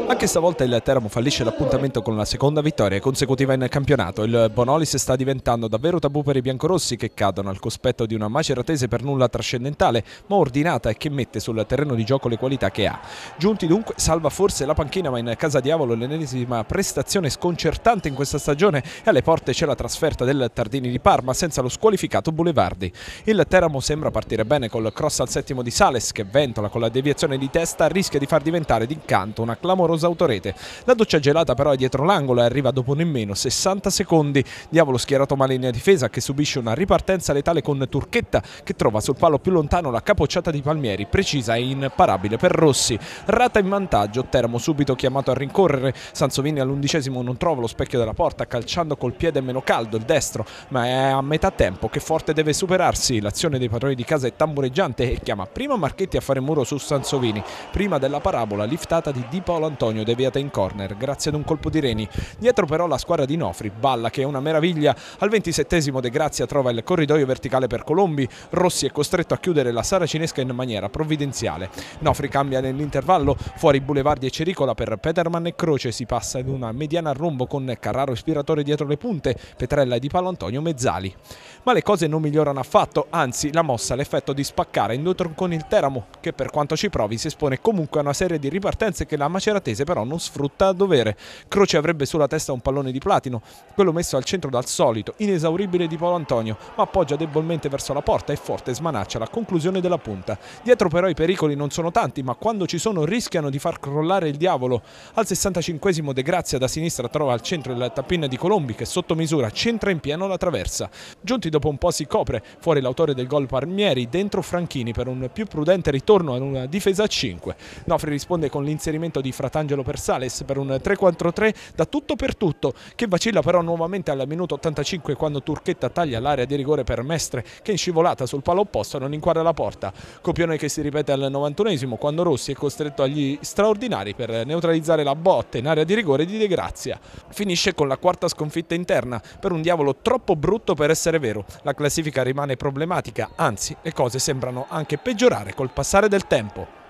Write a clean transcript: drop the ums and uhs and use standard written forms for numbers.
Anche stavolta il Teramo fallisce l'appuntamento con la seconda vittoria consecutiva in campionato. Il Bonolis sta diventando davvero tabù per i biancorossi, che cadono al cospetto di una Maceratese per nulla trascendentale, ma ordinata e che mette sul terreno di gioco le qualità che ha. Giunti dunque salva forse la panchina, ma in casa diavolo l'ennesima prestazione sconcertante in questa stagione, e alle porte c'è la trasferta del Tardini di Parma senza lo squalificato Boulevardi. Il Teramo sembra partire bene col cross al settimo di Sales, che ventola con la deviazione di testa, rischia di far diventare d'incanto una clamorosa autorete. La doccia gelata però è dietro l'angolo e arriva dopo nemmeno 60 secondi. Diavolo schierato male in difesa, che subisce una ripartenza letale con Turchetta, che trova sul palo più lontano la capocciata di Palmieri, precisa e imparabile per Rossi. Rata in vantaggio, Teramo subito chiamato a rincorrere. Sansovini all'11° non trova lo specchio della porta, calciando col piede meno caldo il destro, ma è a metà tempo che Forte deve superarsi. L'azione dei padroni di casa è tambureggiante e chiama prima Marchetti a fare muro su Sansovini, prima della parabola liftata di Di Paolo Antonio deviata in corner grazie ad un colpo di Reni. Dietro però la squadra di Nofri, Balla che è una meraviglia. Al 27° De Grazia trova il corridoio verticale per Colombi. Rossi è costretto a chiudere la saracinesca in maniera provvidenziale. Nofri cambia nell'intervallo, fuori Boulevardi e Cericola per Peterman e Croce. Si passa ad una mediana a rombo con Carraro ispiratore dietro le punte, Petrella e Di Paolo Antonio mezzali. Ma le cose non migliorano affatto, anzi la mossa ha l'effetto di spaccare in due con il Teramo, che per quanto ci provi si espone comunque a una serie di ripartenze che la Maceratese però non sfrutta a dovere. Croce avrebbe sulla testa un pallone di platino, quello messo al centro dal solito inesauribile Di Paolo Antonio, ma appoggia debolmente verso la porta e Forte smanaccia la conclusione della punta. Dietro però i pericoli non sono tanti, ma quando ci sono rischiano di far crollare il diavolo. Al 65° De Grazia da sinistra trova al centro il tappin di Colombi, che sotto misura centra in pieno la traversa. Giunti dopo un po' si copre, fuori l'autore del gol Palmieri, dentro Franchini per un più prudente ritorno ad una difesa a 5. Nofri risponde con l'inserimento di Fratangelo per Sales per un 3-4-3 da tutto per tutto, che vacilla però nuovamente al minuto 85 quando Turchetta taglia l'area di rigore per Mestre, che in scivolata sul palo opposto non inquadra la porta. Copione che si ripete al 91° quando Rossi è costretto agli straordinari per neutralizzare la botta in area di rigore di De Grazia. Finisce con la quarta sconfitta interna per un diavolo troppo brutto per essere vero. La classifica rimane problematica, anzi le cose sembrano anche peggiorare col passare del tempo.